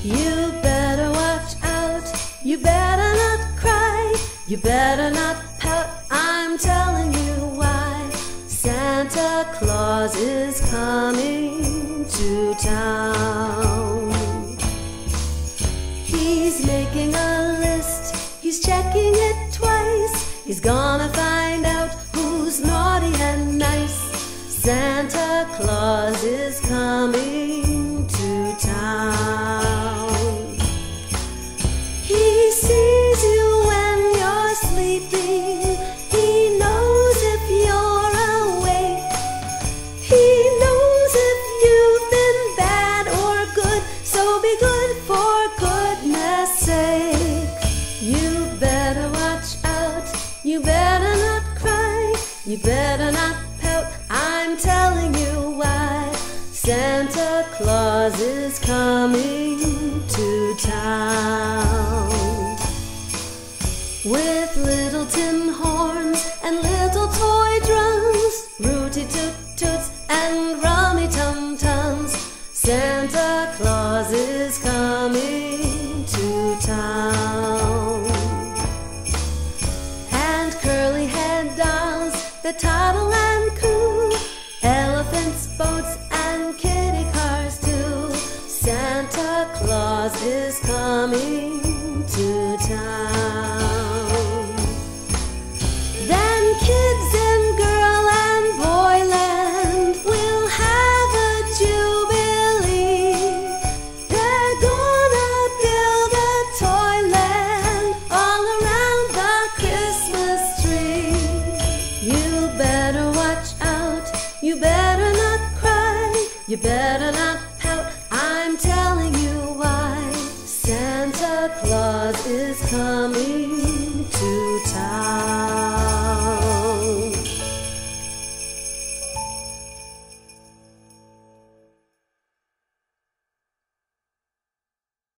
You better watch out, you better not cry, you better not pout, I'm telling you why. Santa Claus is coming to town. He's making a list, he's checking it twice, he's gonna find out who's naughty and nice. Santa Claus is coming to town. He sees you when you're sleeping, he knows if you're awake, he knows if you've been bad or good, so be good for goodness sake. You better watch out, you better not cry, you better not pout, I'm telling you why. Santa Claus is coming to town. With little tin horns and little toy drums, rooty-toot-toots and rummy-tum-tums, Santa Claus is coming to town. And curly-head dolls that toddle and coo, elephants, boats, and kitty cars too, Santa Claus is coming to town. Then kids in girl and boyland will have a jubilee. They're gonna build a toyland all around the Christmas tree. You better watch out, you better not cry, you better not pout, I'm telling you why. Santa Claus is coming to town.